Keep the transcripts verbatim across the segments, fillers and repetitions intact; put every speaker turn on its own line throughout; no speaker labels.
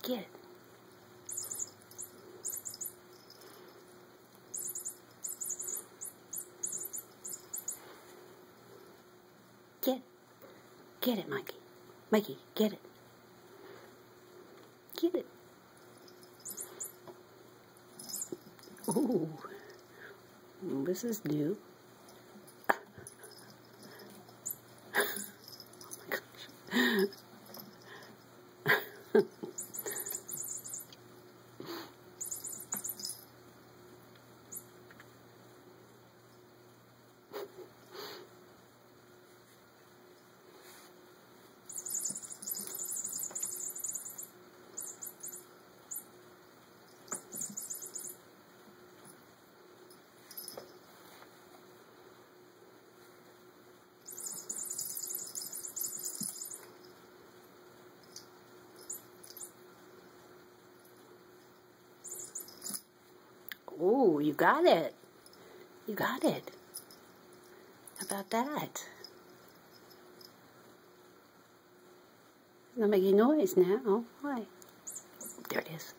Get it. Get it. Get it, Mikey. Mikey, get it. Get it. Ooh. This is new. Oh my gosh. Oh, you got it. You got it. How about that? It's not making noise now. Why? There it is.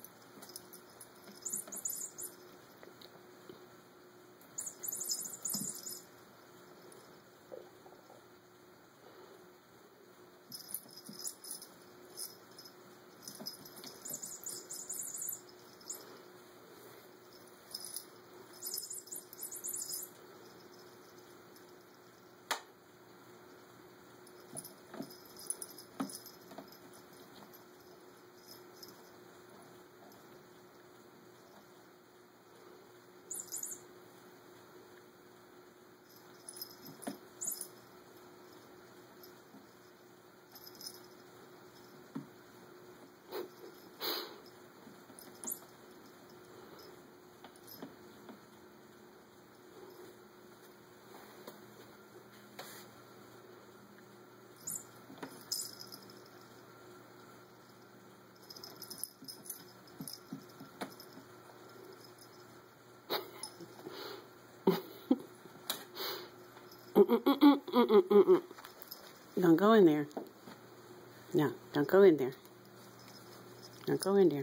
Mm-mm-mm-mm-mm-mm-mm. Don't go in there. No, don't go in there. Don't go in there.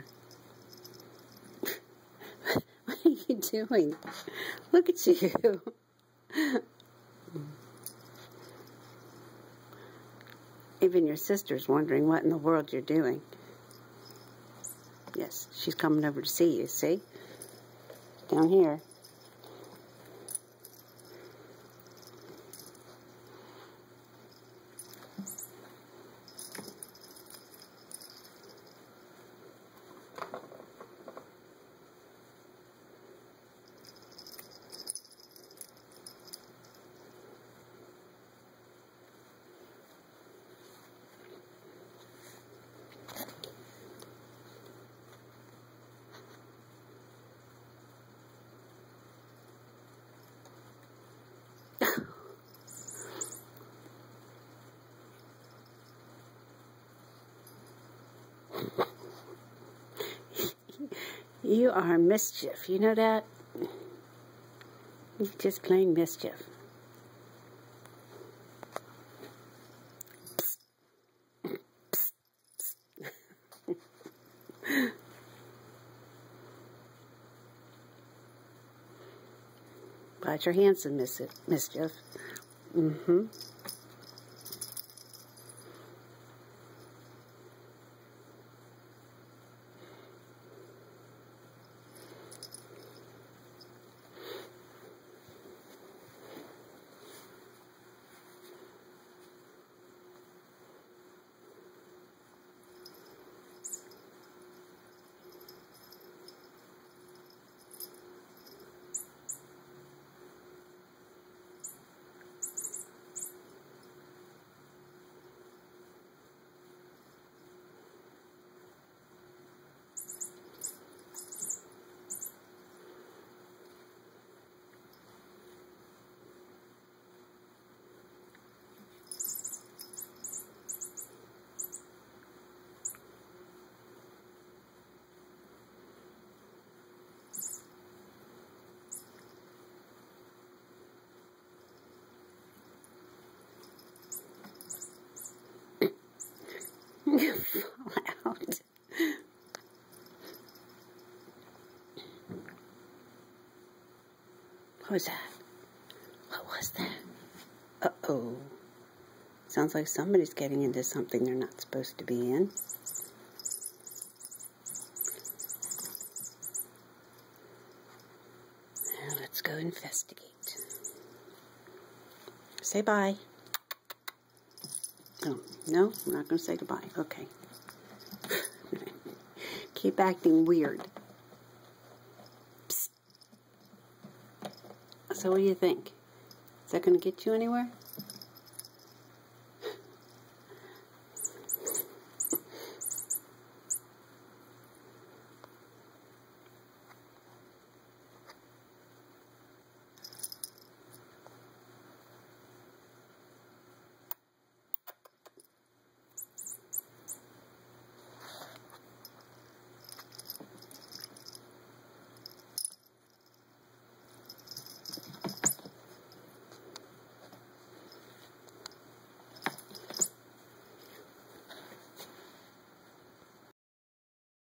What are you doing? Look at you. Even your sister's wondering what in the world you're doing. Yes, she's coming over to see you, see? Down here. You are mischief, you know that? You're just plain mischief. Watch your hands in mischief. Mm-hmm. What was that? What was that? Uh-oh. Sounds like somebody's getting into something they're not supposed to be in. Now let's go investigate. Say bye. Oh, no? I'm not going to say goodbye. Okay. Keep acting weird. Psst. So what do you think? Is that going to get you anywhere?